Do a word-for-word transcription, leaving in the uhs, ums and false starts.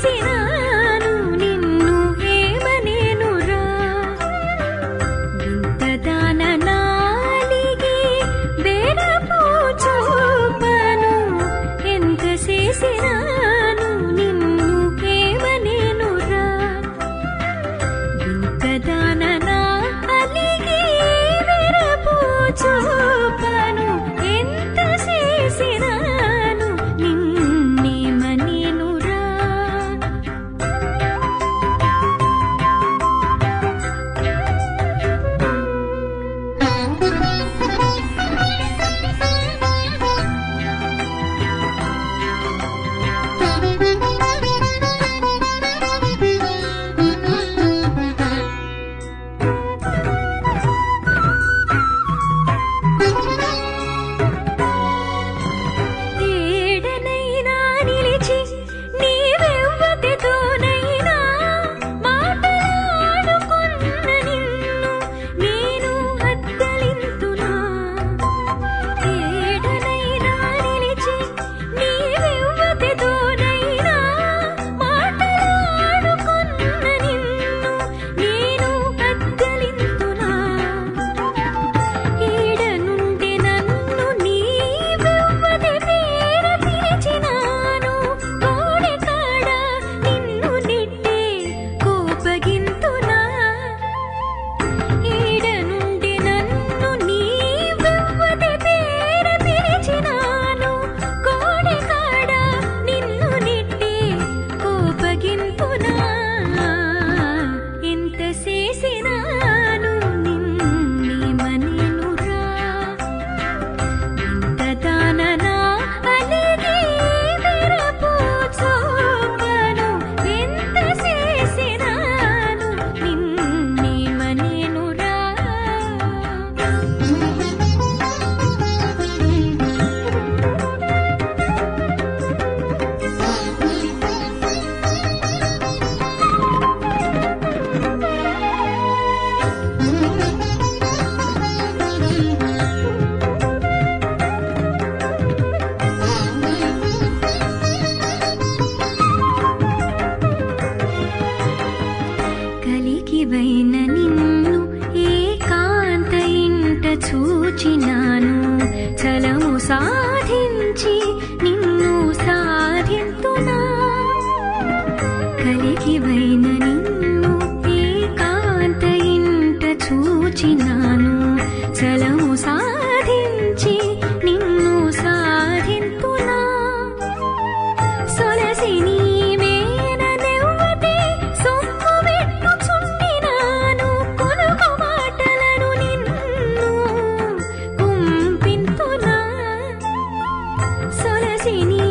చేసినాను నిన్ను ఏమనేనురా వింతదాన నాలిగే బెరపు చూపను ఎంత చేసినాను నిన్ను ఏమనేనురా వింతదాన నాలిగే బెరపు చూపను ఎంత చేసినాను నిన్నేమనేనురా ఏడనైనా నిలిచి నీవెవ్వతితోనైనా మాటలాడుకున్న నిన్ను నేను హద్దలింతునా ఏడనైనా నిలిచి నీవెవ్వతితోనైనా మాటలాడుకున్న నిన్ను నేను హద్దలింతునా ఈడ నుండి నన్ను నీవెవ్వతి పేర పిలిచినాను కోడె కాడ నిన్ను నెట్టే కోపగింతునా ఈడ నుండి నన్ను నీవెవ్వతి పేర పిలిచినాను కోడె కాడ నిన్ను నెట్టే కోపగింతునా ఎంత చేసినాను నిన్నేమనేనురా వింతదాన నాలిగే బెరపు చూపను ఎంత చేసినాను నిన్నేమనేనురా కలికివైన నిన్ను ఏకాంత ఇంట చూచినాను చలము సాధించి నిన్ను సాధింతునా కలికివైన నిన్ను ఏకాంత ఇంట చూచినాను చలము సాధించి నిన్ను సాధింతునా సొలసి నీవేననెవ్వతే సొమ్ము పెట్టుచుండినాను కొనుకు మాటలను నిన్ను కుంపింతునా సొలసి